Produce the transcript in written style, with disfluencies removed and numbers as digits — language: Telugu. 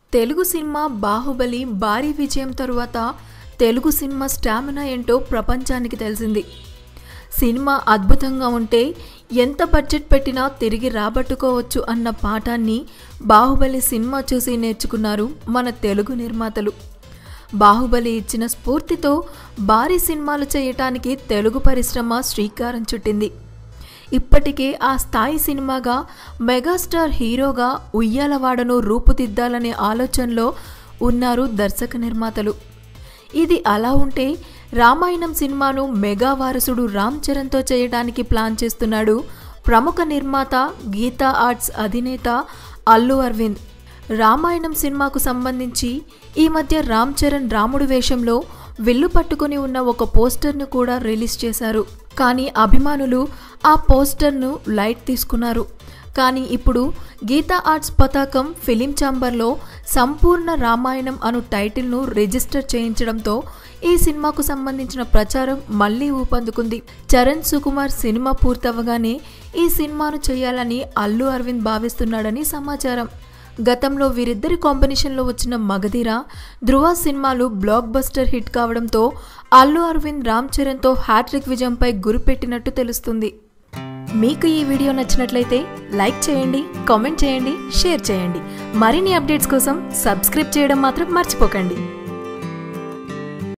తెలుగు సినిమా బాహుబలి భారీ విజయం తరువాత తెలుగు సినిమా స్టామినా ఏంటో ప్రపంచానికి తెలిసింది. సినిమా అద్భుతంగా ఉంటే ఎంత బడ్జెట్ పెట్టినా తిరిగి రాబట్టుకోవచ్చు అన్న పాఠాన్ని బాహుబలి సినిమా చూసి నేర్చుకున్నారు మన తెలుగు నిర్మాతలు. బాహుబలి ఇచ్చిన స్ఫూర్తితో భారీ సినిమాలు చేయటానికి తెలుగు పరిశ్రమ శ్రీకారం చుట్టింది. ఇప్పటికే ఆ స్థాయి సినిమాగా మెగాస్టార్ హీరోగా ఉయ్యాలవాడను రూపుదిద్దాలనే ఆలోచనలో ఉన్నారు దర్శక నిర్మాతలు. ఇది అలా ఉంటే రామాయణం సినిమాను మెగా వారసుడు రామ్ చరణ్తో చేయడానికి ప్లాన్ చేస్తున్నాడు ప్రముఖ నిర్మాత గీతా ఆర్ట్స్ అధినేత అల్లు అరవింద్. రామాయణం సినిమాకు సంబంధించి ఈ మధ్య రామ్ చరణ్ రాముడు వేషంలో విల్లు పట్టుకుని ఉన్న ఒక పోస్టర్ను కూడా రిలీజ్ చేశారు. కానీ అభిమానులు ఆ పోస్టర్ను లైట్ తీసుకున్నారు. కానీ ఇప్పుడు గీతా ఆర్ట్స్ పతాకం ఫిలిం ఛాంబర్లో సంపూర్ణ రామాయణం అను టైటిల్ను రిజిస్టర్ చేయించడంతో ఈ సినిమాకు సంబంధించిన ప్రచారం మళ్లీ ఊపందుకుంది. చరణ్ సుకుమార్ సినిమా పూర్తవగానే ఈ సినిమాను చేయాలని అల్లు అరవింద్ భావిస్తున్నాడని సమాచారం. గతంలో వీరిద్దరి కాంబినేషన్లో వచ్చిన మగధీర, ధృవ సినిమాలు బ్లాక్ బస్టర్ హిట్ కావడంతో అల్లు అరవింద్ రామ్ చరణ్తో హ్యాట్రిక్ విజయంపై గురిపెట్టినట్టు తెలుస్తుంది. మీకు ఈ వీడియో నచ్చినట్లయితే లైక్ చేయండి, కామెంట్ చేయండి, షేర్ చేయండి. మరిన్ని అప్డేట్స్ కోసం సబ్స్క్రైబ్ చేయడం మాత్రం మర్చిపోకండి.